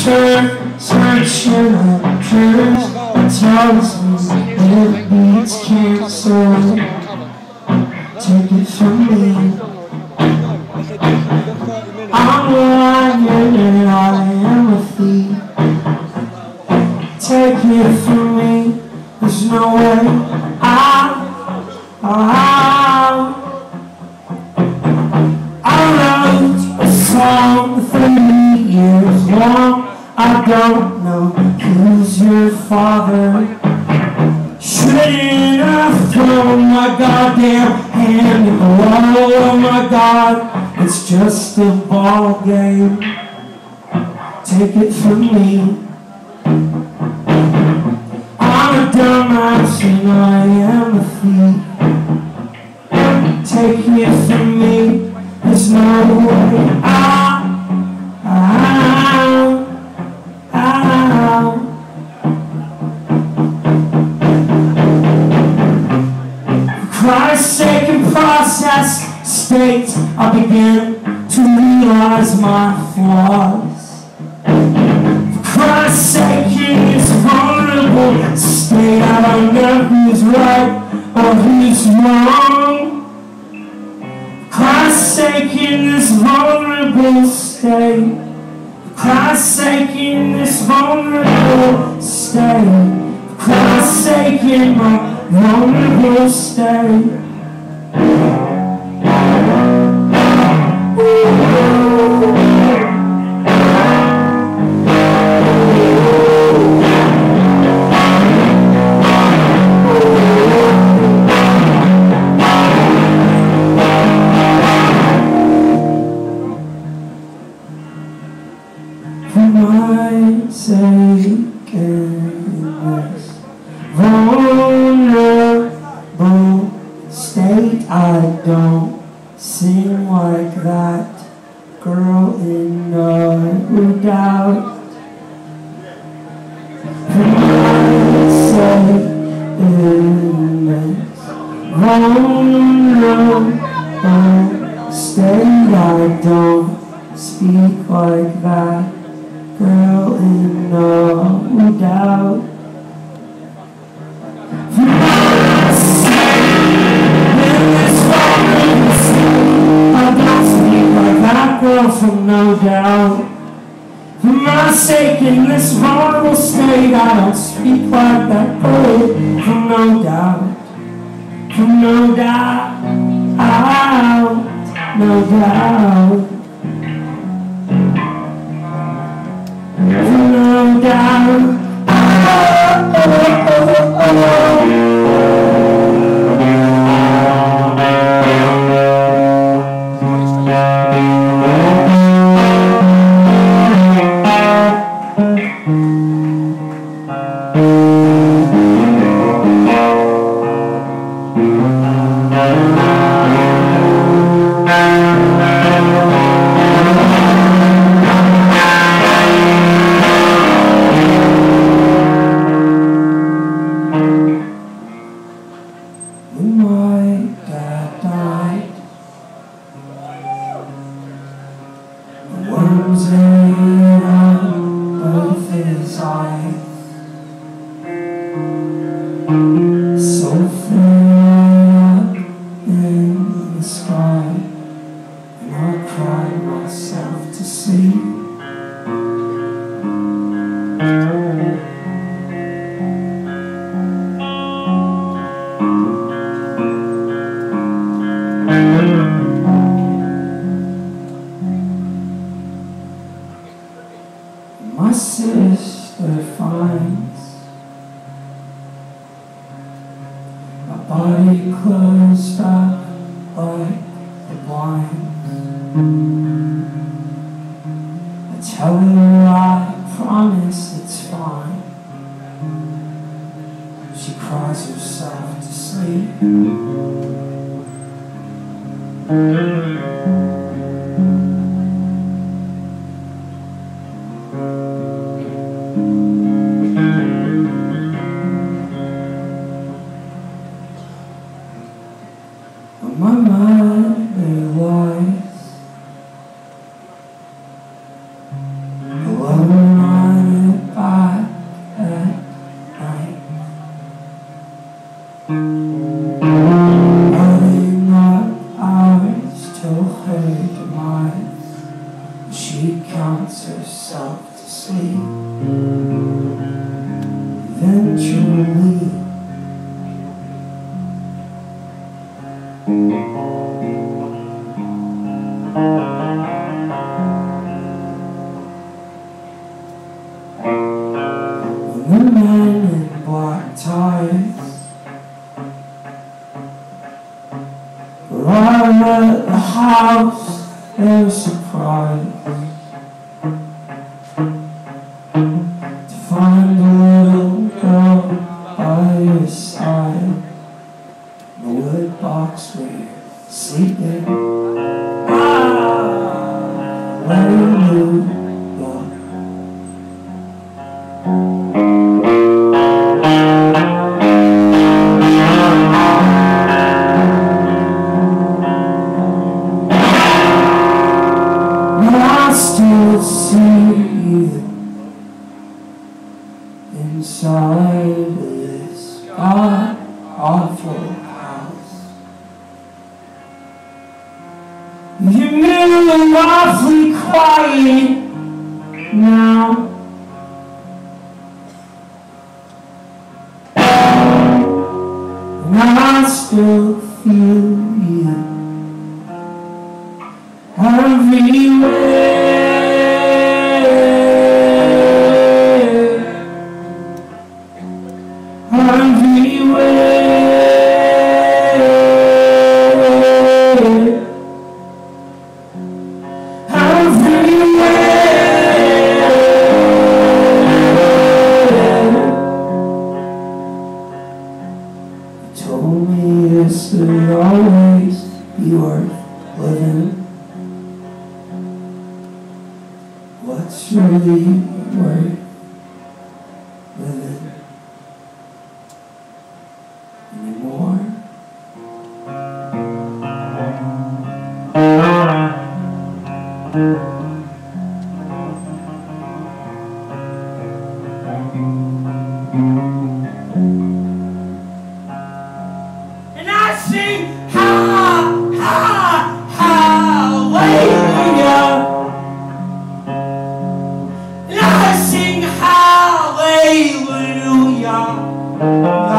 Searching up truth that tells me it beats cancer. Take it from me. I'm a lion and I am a thief. Take it from me. There's no way out. I wrote a song 30 years long. I don't know who's your father. Shouldn't have thrown my goddamn hand in the wall. Oh my God, it's just a ball game. Take it from me. I'm a dumbass and I am a thief. Take it from me. There's no way out. Christ's sake and process state, I begin to realize my flaws. For Christ's sake, in this vulnerable state, I don't know who's right or who's wrong. For Christ's sake, in this vulnerable state, for Christ's sake, in this vulnerable state, for Christ's sake, in my vulnerable state. For my sake in this vulnerable state, I don't sing like that girl in No Doubt. For my sake in this vulnerable state, I don't speak like that girl in No Doubt. Girl from No Doubt. For my sake in this vulnerable state, I don't speak like that girl from No Doubt. From No Doubt, No Doubt. From No Doubt, when my dad died, the worms ate out both his eyes. So far up in the sky, and I cried myself to sleep. My sister finds my body closed up like the blinds. I tell her I promise it's fine. She cries herself to sleep. My mother lies alone. she counts herself to sleep. Eventually, the men in black ties arrive at the house, they're surprised to find a little girl by your side. The wood box where you're sleeping, let you go. I still see you inside this god-awful house. You're moving awfully quiet now. And I still feel you everywhere. Told me this would always be worth living. What's really worth living anymore? And I sing hallelujah. And I sing hallelujah.